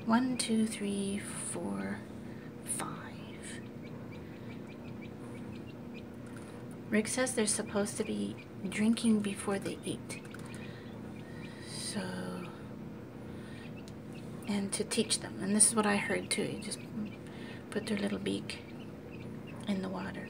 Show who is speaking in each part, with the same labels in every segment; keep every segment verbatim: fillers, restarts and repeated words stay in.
Speaker 1: One, two, three, four, five. Rick says they're supposed to be drinking before they eat. So, and to teach them. And this is what I heard too. You just put their little beak in the water.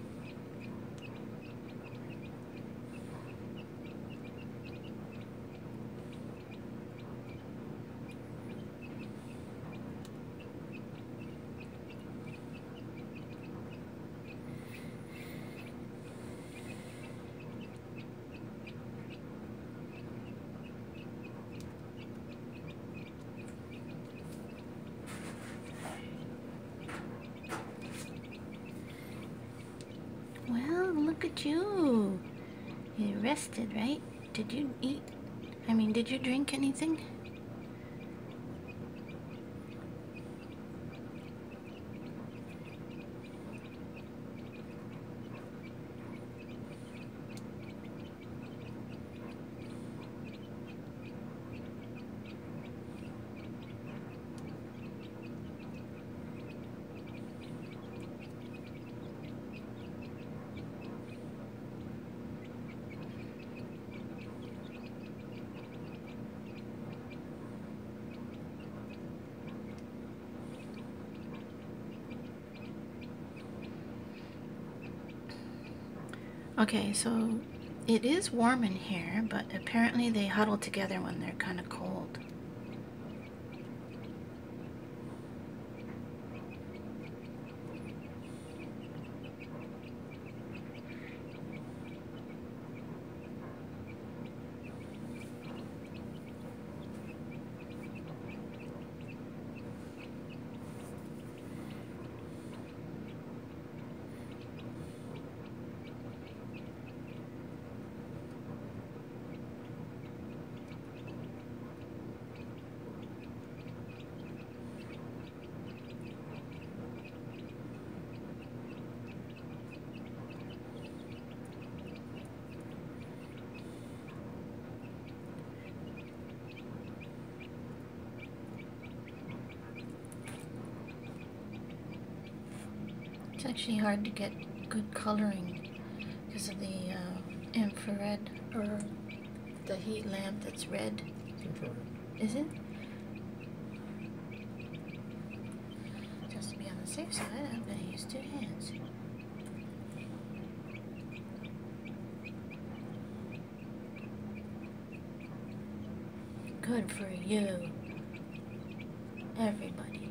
Speaker 1: Well, look at you. You rested, right? Did you eat? I mean, did you drink anything? Okay, so it is warm in here, but apparently they huddle together when they're kind of cold. It's actually hard to get good coloring because of the uh, infrared or the heat lamp that's red.
Speaker 2: Infrared.
Speaker 1: Is it? Just to be on the safe side, I'm going to use two hands. Good for you, everybody.